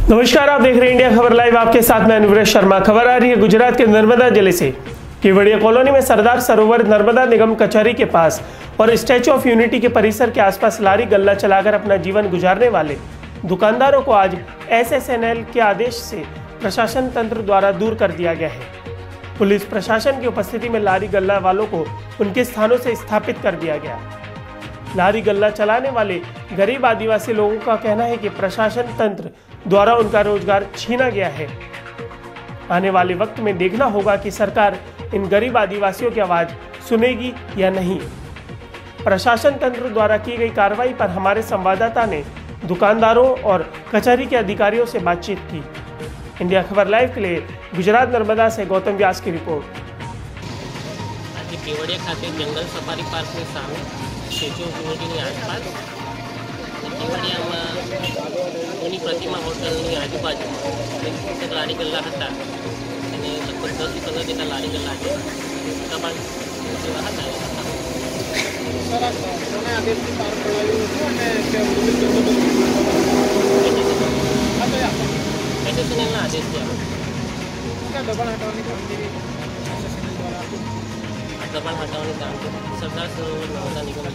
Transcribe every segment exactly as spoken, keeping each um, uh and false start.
नमस्कार, आप देख रहे हैं इंडिया खबर लाइव। आपके साथ मैं अनुव्रत शर्मा। खबर आ रही है गुजरात के नर्मदा जिले से। केवड़िया कॉलोनी में सरदार सरोवर नर्मदा निगम कचहरी के पास और स्टैच्यू ऑफ यूनिटी के परिसर के आसपास लारी गल्ला चलाकर अपना जीवन गुजारने वाले दुकानदारों को आज एस एस एन एल के आदेश से प्रशासन तंत्र द्वारा दूर कर दिया गया है। पुलिस प्रशासन की उपस्थिति में लारी गल्ला वालों को उनके स्थानों से स्थापित कर दिया गया। लारी गल्ला चलाने वाले गरीब आदिवासी लोगों का कहना है कि प्रशासन तंत्र द्वारा उनका रोजगार छीना गया है। आने वाले वक्त में देखना होगा कि सरकार इन गरीब आदिवासियों की आवाज सुनेगी या नहीं। प्रशासन तंत्र द्वारा की गई कार्रवाई पर हमारे संवाददाता ने दुकानदारों और कचहरी के अधिकारियों से बातचीत की। इंडिया खबर लाइव के लिए गुजरात नर्मदा से गौतम व्यास की रिपोर्ट। आज केवड़िया खाते जंगल सफारी पार्क में सामने स्टेच्यू ऑफ यूनिटी आसपास केवड़िया जूनी प्रतिमा होटल आजूबाजू पुस्तक लारी गल्ला था। लगभग दस થી પંદર જેટલા લારી ગલ્લા છે દબાણ જેવા હતા। એસએસએનએલના આદેશથી દબાણ હટાવવાની કામગીરી દબાણ હટાવવાની કામગીરી સરદાર સરોવર નર્મદા નિગમ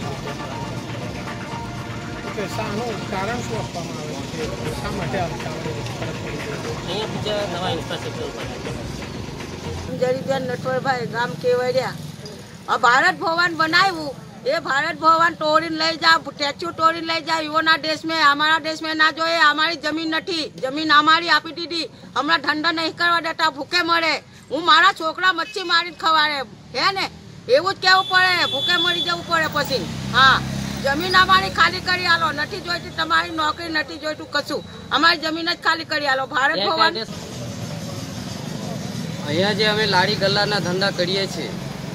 કારણ શું આપવામાં આવે છે, શા માટે અહીંયા બીજા નવા ઇન્ફ્રાસ્ટ્રક્ચર ઉપર જરીબેન નટવરભાઈ ગામ કેવડિયા આ ભારત ભवन बनाव्યું ये भारत भवन तोड़ी लई जा स्टेच्यू तोड़ी लई जा युवा देश में हमारा देश में ना जो हमारी जमीन नहीं जमीन हमारी आपी दीदी हमारा धंधा नहीं करवा देता भूखे मरे हूँ मारा छोकरा मच्छी मारी खवाड़े है ने एवं ज कहवू पड़े भूखे मरी जवू पड़े पछी। हाँ जमीन अमारी खाली करी आलो नहीं जोईती तमारी नौकरी नहीं जोईतुं कशुं अमारी जमीन ज खाली करी आलो। भारत भवन अहींया जे अमे लारी गल्लाना धंधा करीए छीए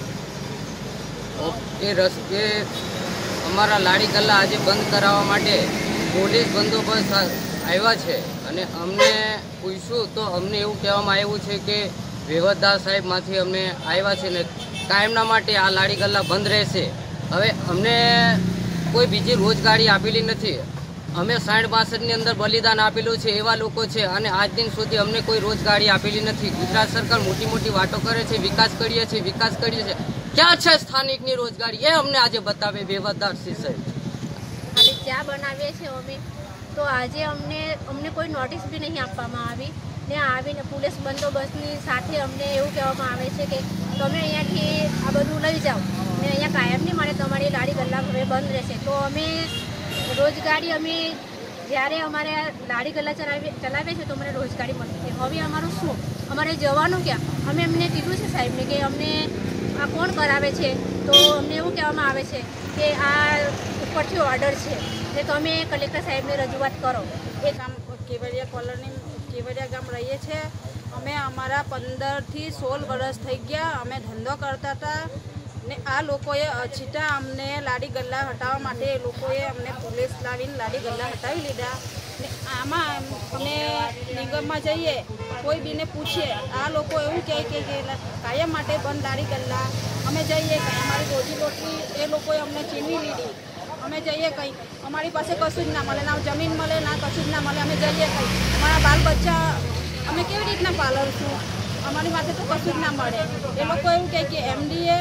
ए रस ए अमारा लारी गल्ला आज बंद करावा माटे पोलीस बंदोबस्त आव्या छे अने अमने पूछ्युं तो अमने एवुं कहेवामां आव्युं छे के वेवतदार साहेब मांथी अमे आव्या छे ने कायमना माटे आ लारी गल्ला बंद रहेशे। हवे अमने कोई बीजी रोजगारी आपेली नथी। अमे साठ बासठ अंदर बलिदान आपेलू है एवा लोको छे अने आज दिन सुधी अमने कोई रोजगारी आपेली नथी। गुजरात सरकार मोटी मोटी वातो करे छे, विकास करीए छे विकास करीए छे, क्या है स्थानिक नी रोजगारी ये हमने आज बतावे बेवतदार श्री साहेब। खाली क्या बनावे छे अमे तो आज हमने हमने कोई नोटिस भी नहीं आपवामां आवी ने आवीने पुलिस बंदोबस्तनी साथे अमने एवुं कहेवामां आवे छे के तमे अहींयाथी आ बधुं लई जाओ ने अहींया कायमनी माटे तमारी लारी गल्ला हवे बंद रहेशे। तो अमे रोजगारी अमे જ્યારે અમારે લારી ગલ્લા ચલાવે ચલાવે છે તો મને રોજગારી મળતી છે। હવે અમારું શું અમારે જવાનું ક્યાં? અમે એમને કીધું છે સાહેબને કે અમને આ કોણ કરાવે છે તો અમને એવું કહેવામાં આવે છે કે આ ઉપરથી ઓર્ડર છે એટલે તમે કલેક્ટર સાહેબને રજૂઆત કરો। એ ગામ કેવડિયા કોલોની કેવડિયા ગામ રહીએ છીએ અમે અમારા પંદરથી સોળ વર્ષ થઈ ગયા અમે ધંધો કરતા હતા ને આ લોકોએ અછીટા અમને લારી ગલ્લા હટાવવા માટે એ લોકોએ અમને પોલીસ લાવીને લારી ગલ્લા હટાવી લીધા ને આમાં અમે નિગમમાં જઈએ કોઈ બીને પૂછીએ આ લોકો એવું કહે કે કાયમ માટે બંધ લારી ગલ્લા અમે જઈએ કંઈ અમારી રોજીરોટી એ લોકોએ અમને છીનવી લીધી। અમે જઈએ કંઈ અમારી પાસે કશું જ ના મળે ના જમીન મળે ના કશું જ ના મળે। અમે જઈએ કંઈ અમારા બાલ બચ્ચા અમે કેવી રીતના પાલવશું અમારી પાસે તો કશું જ ના મળે। એ લોકો એવું કહે કે એમડીએ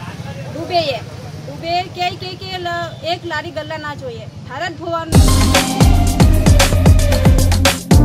डूबे डूबे कई कई के एक लारी गल्ला ना જોઈએ। भारत भवन